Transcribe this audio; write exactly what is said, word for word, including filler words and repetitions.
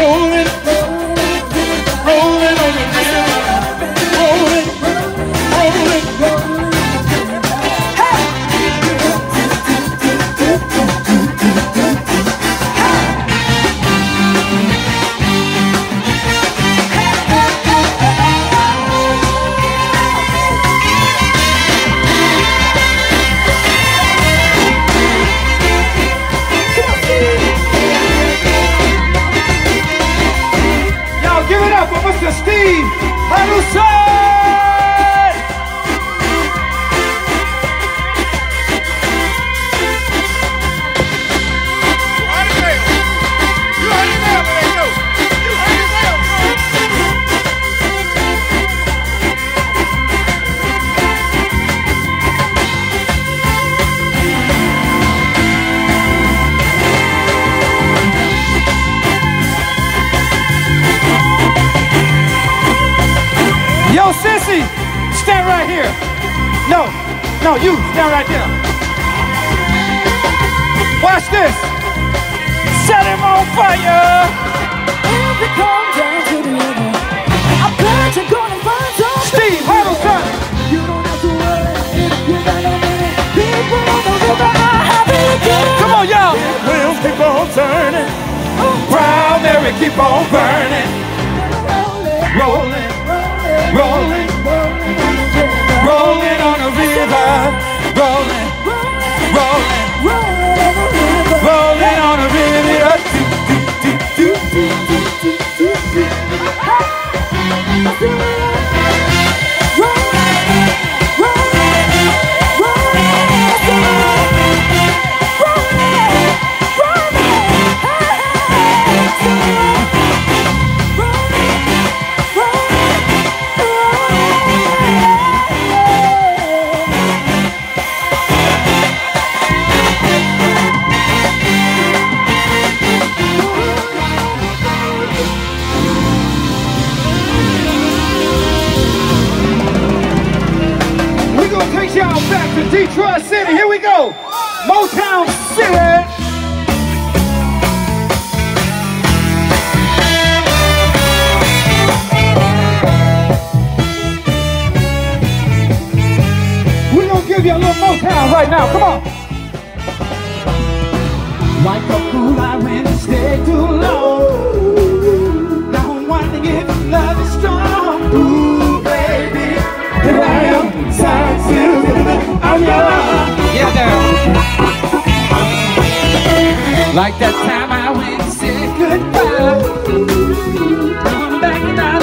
rolling, rolling on the river, rolling, rolling, rolling. Mister Steve Harrison! You heard it there. You heard it there, man. You heard it there, Yo, sissy, stand right here. No, no, you stand right there. Watch this. Set him on fire. If you come down to the river, I bet you're gonna find some. Steve Harrison. You don't have to worry if you got no money. People on the river are happy again. Come on, y'all. Wheels keep on turning. Proud Mary keep on burning. Rolling. Rolling, rolling on the river, rolling, rolling, rolling on the river. Back to Detroit City, here we go, Motown City. We're gonna give you a little Motown right now, come on. Like a fool I went and stayed too long. Now I'm wondering if love is strong. Ooh, baby, here I am, silent still. I'm young. Yeah, girl. Like that time I went and said goodbye. I'm back now.